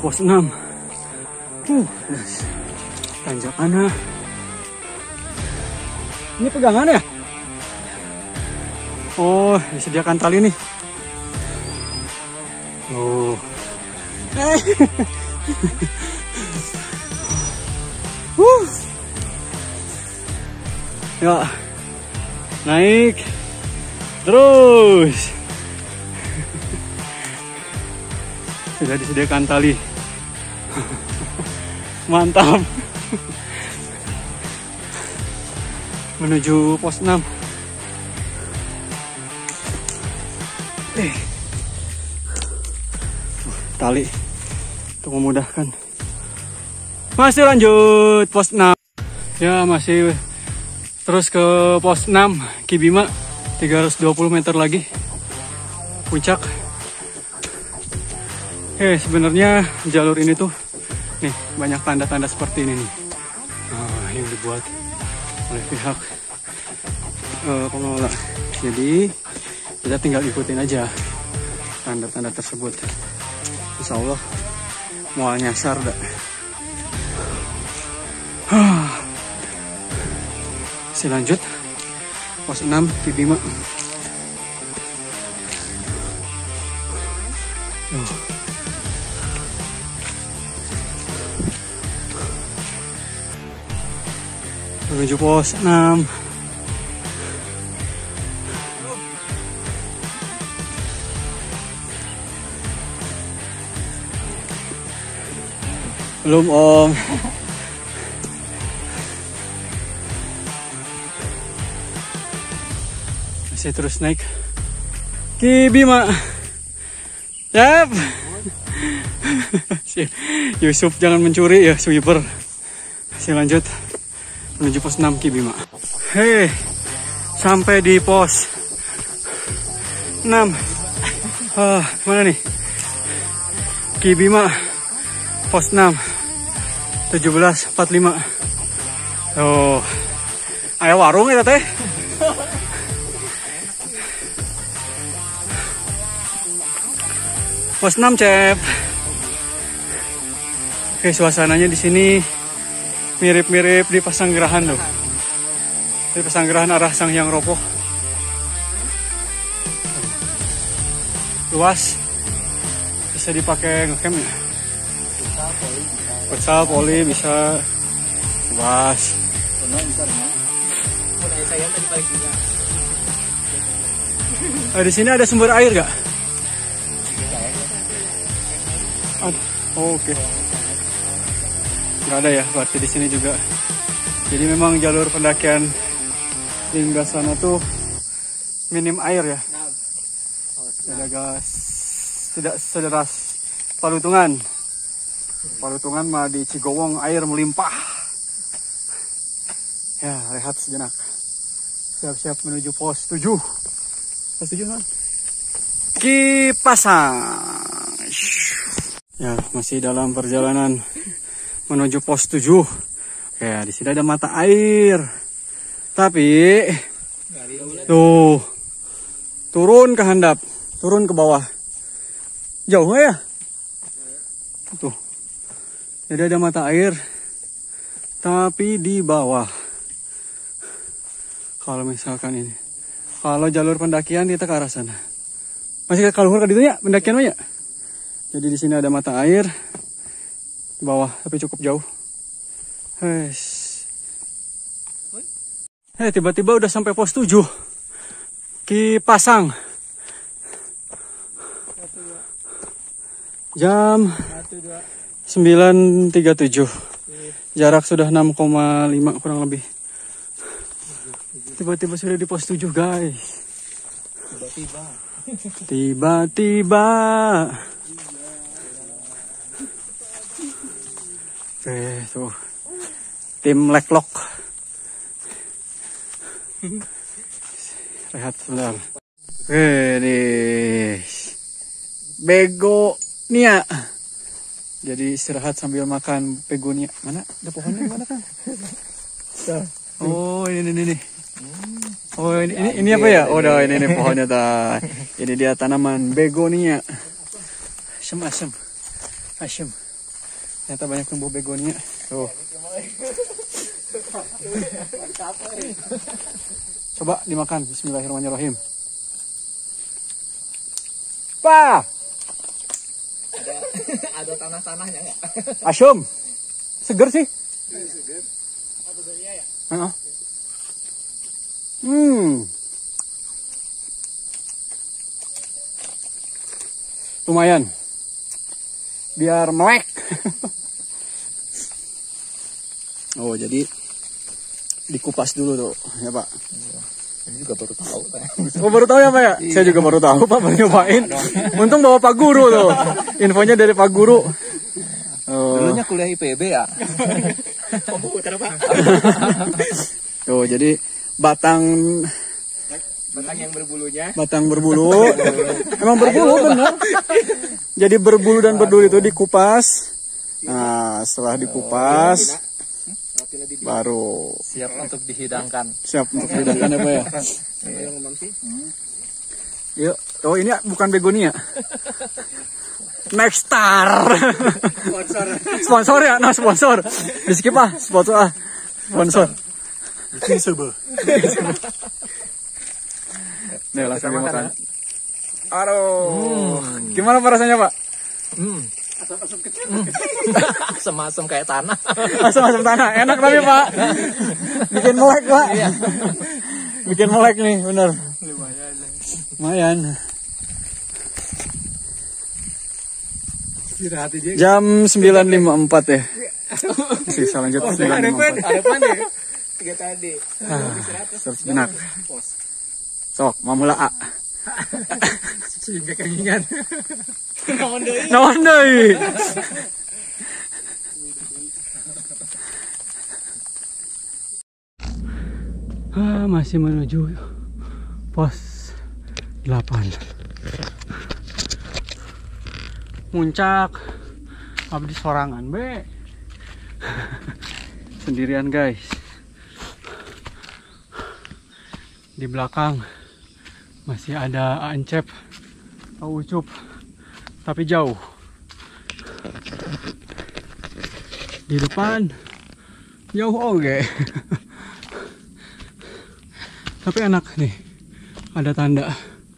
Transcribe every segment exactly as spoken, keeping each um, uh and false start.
pos enam. Uh, tanjakannya. Ini pegangan ya? Oh, disediakan tali nih. Oh. Eh. uh. Ya. Naik. Terus. Sudah disediakan tali. Mantap. Menuju pos enam. Eh. Tali untuk memudahkan. Masih lanjut pos enam. Ya, masih terus ke pos enam Kibima. tiga ratus dua puluh meter lagi. Puncak. Eh, sebenarnya jalur ini tuh nih banyak tanda-tanda seperti ini nih. Nah, yang dibuat oleh pihak uh, pengelola. Jadi kita tinggal ikutin aja tanda-tanda tersebut. Insya Allah mau nyasar dah. Masih lanjut pos enam Kibima. Oh. Menuju pos enam. Belum, Om. Masih terus naik Kibima. Yap. Yusuf jangan mencuri ya, sweeper. Masih lanjut menuju pos enam Kibima. Hei, sampai di pos enam. Ah, mana nih? Kibima, pos enam. tujuh belas empat puluh lima. Oh, ayo warung ya teh. Pos enam, Cep. Oke, suasananya di sini mirip-mirip di Pasanggerahan tuh. Di Pasanggerahan arah Sang Hyang Ropo. Luas. Bisa dipakai ngecamp ya. Futsal, poli bisa. Luas. Nah, di sini ada sumber air gak? Oh, oke. Okay. Nggak ada ya, berarti di sini juga. Jadi memang jalur pendakian Linggasana tuh minim air ya. Tidak gas, tidak sederas Palutungan. Palutungan mah di Cigowong air melimpah. Ya, rehat sejenak. Siap-siap menuju pos tujuh. Pos tujuh kan? Kipasang. Ya, masih dalam perjalanan menuju pos tujuh. Ya, di sini ada mata air. Tapi tuh turun ke handap, turun ke bawah. Jauh ya? Tuh. Jadi ada mata air tapi di bawah. Kalau misalkan ini. Kalau jalur pendakian kita ke arah sana. Masih ke kaluhur ke ditu ya pendakian mah ya? Jadi di sini ada mata air di bawah, tapi cukup jauh. Hes. Eh, tiba-tiba udah sampai pos tujuh. Kipasang. Jam sembilan tiga puluh tujuh. Jarak sudah enam koma lima kurang lebih. Tiba-tiba sudah di pos tujuh, guys. Tiba-tiba. Tiba-tiba. Oke, tuh. Tim Leklok. Rehat sebentar. Oke, nih. Begonia. Jadi istirahat sambil makan begonia. Mana? Ada pohonnya mana kan? Oh, ini ini ini. Oh, ini ini, ini apa ya? Oh, dah ini ini pohonnya ta. Ini dia tanaman begonia. Asem asem. Asem. Ternyata banyak tumbuh begonia. Tuh. Coba dimakan. Bismillahirrahmanirrahim. Wah! Ada, ada tanah-tanahnya nggak? Asam. Seger sih. Seger. Apa begonia ya? Uh-uh. Hmm. Lumayan. Biar melek. Oh, jadi dikupas dulu tuh, ya Pak. Ini juga baru tahu. Oh, baru tahu ya Pak ya? Iya. Saya juga baru tahu Pak, baru nyobain. Untung bawa Pak Guru tuh. Infonya dari Pak Guru. Oh. Dulunya kuliah I P B ya. Komputer Pak. Tuh, jadi batang batang yang berbulunya. Batang berbulu. Emang berbulu benar. Jadi berbulu dan berduri itu dikupas. Nah, setelah dikupas baru siap untuk dihidangkan. Siap untuk dihidangkan ya Pak ya. Yuk, oh ini bukan begonia. Next Star. Sponsor. Sponsor ya, nah sponsor. Di skip ah, sponsor ah. Sponsor. Visible. Nih langsung dimakan. Aduh, hmm. Gimana Pak rasanya Pak? Hmm. Asam-asam kecil. Asam-asam kayak tanah. Asam-asam tanah, enak tapi Pak. Bikin melek Pak. Iya. Bikin melek nih, bener. Lumayan. Lumayan. Jam sembilan lima puluh empat ya. Sisa lanjut oh, sembilan lima puluh empat. Ada pan ya? Tiga tadi. Terus benak. Sok, mamula A. Sehingga kengingan. Naon deui? Naon deui? Ah, masih menuju pos delapan. Muncak abdi sorangan be. Sendirian guys. Di belakang masih ada Ancep atau Ucup, tapi jauh. Di depan jauh oke. Tapi enak nih, ada tanda.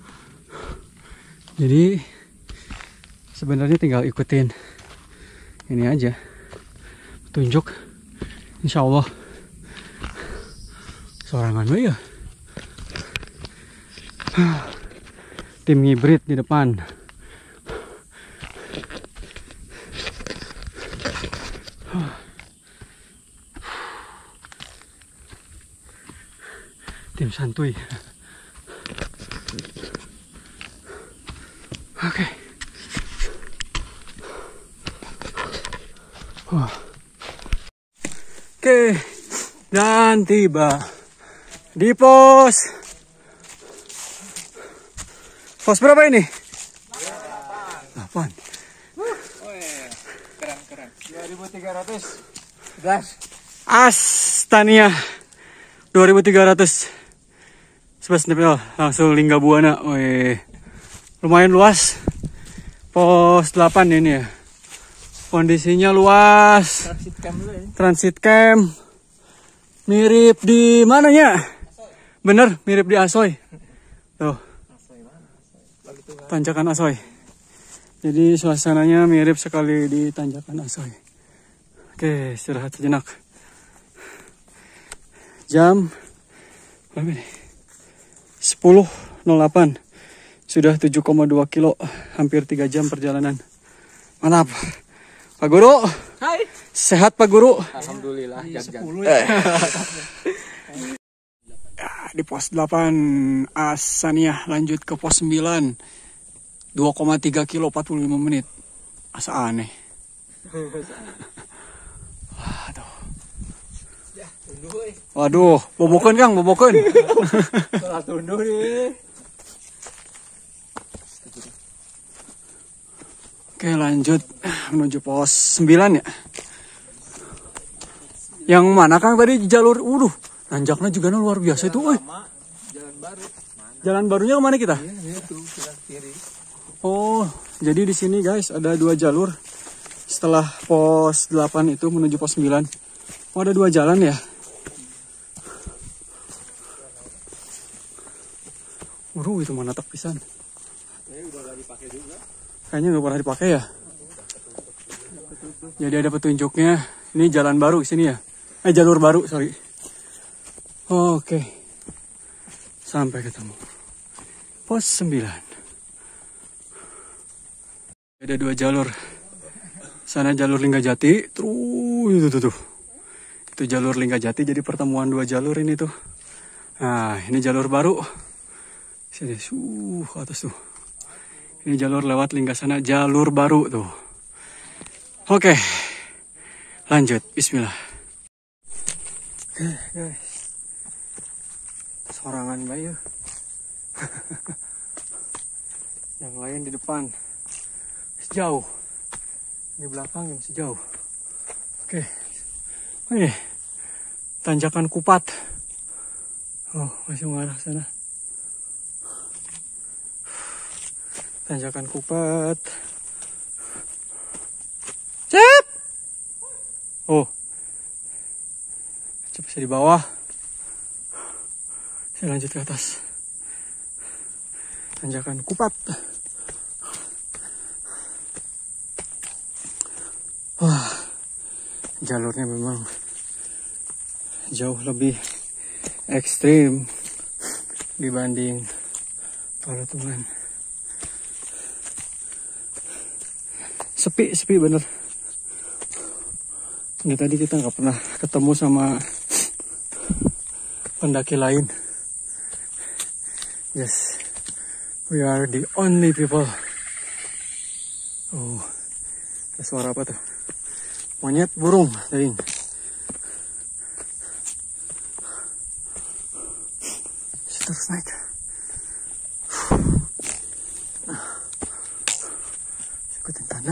Jadi sebenarnya tinggal ikutin ini aja, petunjuk. Insya Allah sorangan we ya. Tim hibrid di depan. Tim santuy. Oke. Wah. Oke, dan tiba di pos. Pos berapa ini? delapan. Keren, keren. dua ribu tiga ratus. Gas. Astania. dua ribu tiga ratus. Sebelas nempel langsung Lingga Buana. Wih. Lumayan luas. Pos delapan ini ya. Kondisinya luas. Transit camp dulu ya. Transit camp. Mirip di mananya? Bener, mirip di Asoy. Tuh. Tanjakan Asoy. Jadi suasananya mirip sekali di Tanjakan Asoy. Oke, istirahat sejenak. Jam berapa ini? sepuluh nol delapan. Sudah tujuh koma dua kilo, hampir tiga jam perjalanan. Mantap. Pak Guru. Hai. Sehat Pak Guru? Alhamdulillah. sepuluh ya. Di pos delapan Astania, lanjut ke pos sembilan. dua koma tiga kilo, empat puluh lima menit. Asa aneh. Waduh. Waduh, bobokan Kang, bobokan. Salah tunduh nih. Oke, lanjut menuju pos sembilan ya. Yang mana Kang tadi jalur? Waduh, nanjaknya juga luar biasa itu. Jalan baru. Jalan barunya kemana kita? Iya, itu, kiri. Oh, jadi di sini guys ada dua jalur. setelah pos delapan itu menuju pos sembilan. Oh, ada dua jalan ya. Waduh, itu mana tak pisan. Kayaknya nggak pernah dipakai ya. Jadi ada petunjuknya. Ini jalan baru sini ya. Eh, jalur baru, sorry. Oke. Sampai ketemu. Pos sembilan. Ada dua jalur. Sana jalur Linggajati, terus itu tuh, tuh. Itu jalur Linggajati, jadi pertemuan dua jalur ini tuh. Nah, ini jalur baru. Sini, uh, ke atas tuh. Ini jalur lewat Linggasana, jalur baru tuh. Oke. Lanjut, bismillah. Oke, guys. Sorangan bayu. Yang lain di depan. Sejauh. Di belakang yang sejauh. Oke. Ini tanjakan Kupat. Oh, masih mengarah sana. Tanjakan Kupat. Cep. Oh. Cep bisa di bawah. Saya lanjut ke atas. Tanjakan Kupat. Wah, jalurnya memang jauh lebih ekstrim dibanding Palutungan. Sepi, sepi bener. Ini tadi kita nggak pernah ketemu sama pendaki lain. Yes, we are the only people. Oh, ada suara apa tuh? Monyet, burung, tadi. Terus naik. Ikutin tanda.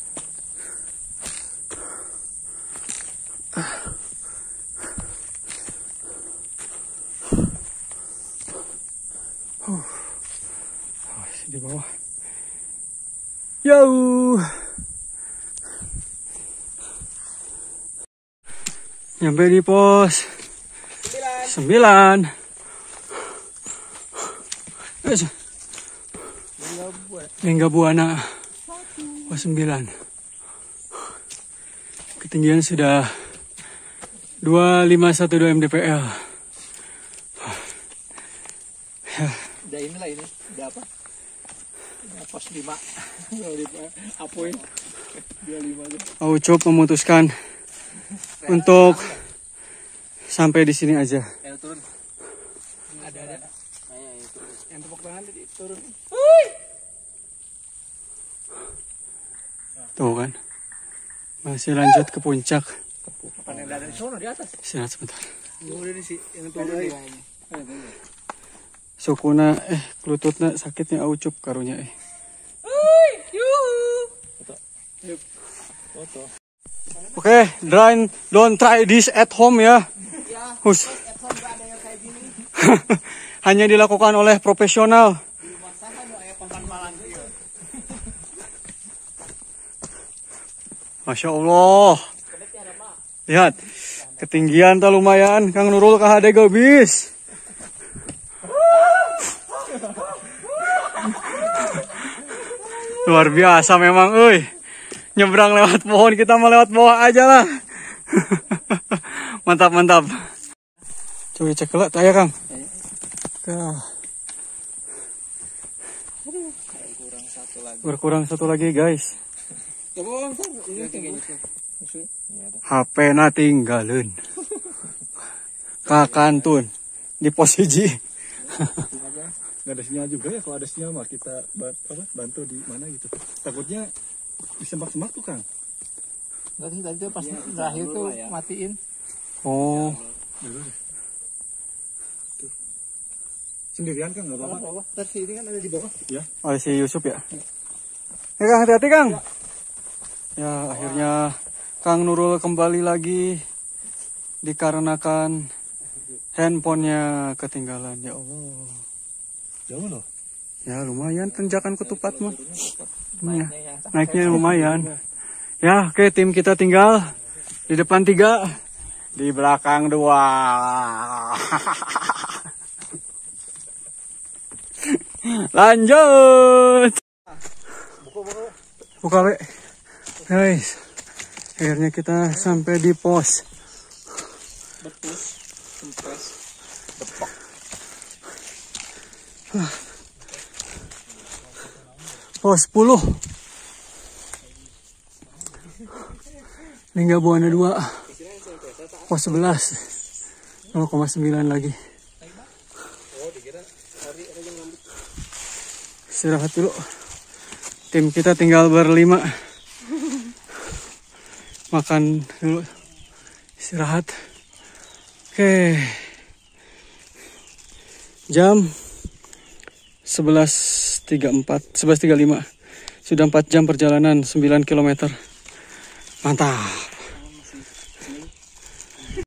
Oh, di bawah. Yo. Nyampe di pos sembilan. Linggabuana pos sembilan. Ketinggian sudah dua lima satu dua M D P L. Udah inilah ini, udah apa? Udah pos lima. Apoin. dua lima aja. Aucup memutuskan untuk sampai di sini aja. Ayo turun. Ada ada. Ayo turun. Yang tepuk tangan tadi turun. Tuh kan. Masih lanjut ke puncak. Panen ada di sono di atas. Istirahat sebentar. Udah di sini yang turun lagi. Sukuna eh lututnya sakitnya aucup karunya eh. Foto. Oke, okay, don't, don't try this at home ya. Ya, Hus. at home gak ada yang kayak gini. Hanya dilakukan oleh profesional. Masya Allah. Lihat, ketinggian tak lumayan. Kang Nurul K H D gabis. Luar biasa memang, euy. Nyebrang lewat pohon, kita mau lewat bawah aja lah. Mantap, mantap. Coba cek kelak, tak ya Kang? Berkurang satu lagi. Berkurang satu lagi guys. H P na tinggalin. Kakantun di posisi. Nggak ada sinyal juga ya, kalau ada sinyal mah kita bantu di mana gitu. Takutnya di semak-semak tuh Kang. Tadi tadi tuh pas ya, terakhir tuh ya. Matiin. Oh. Dulu deh. Tuh. Sendirian Kang nggak apa-apa. Tadi ini kan ada di bawah. Ya. Oh si Yusuf ya. Ya Kang, hati-hati Kang. Ya, ya akhirnya Kang Nurul kembali lagi dikarenakan handphonenya ketinggalan. Ya Allah. Jauh loh. Ya lumayan tanjakan Ketupat mah. Ya, naiknya lumayan. Ya, oke, tim kita tinggal di depan tiga, di belakang dua. Lanjut. Buka, Be. Guys, akhirnya kita sampai di pos. Betus, kempes, depok. Pos sepuluh. Lingga Buana dua. Pos sebelas. nol koma sembilan lagi. Istirahat dulu. Tim kita tinggal berlima. Makan dulu. Istirahat. Oke. Jam sebelas tiga puluh empat, sebelas tiga puluh lima. Sudah empat jam perjalanan, sembilan kilometer. Mantap.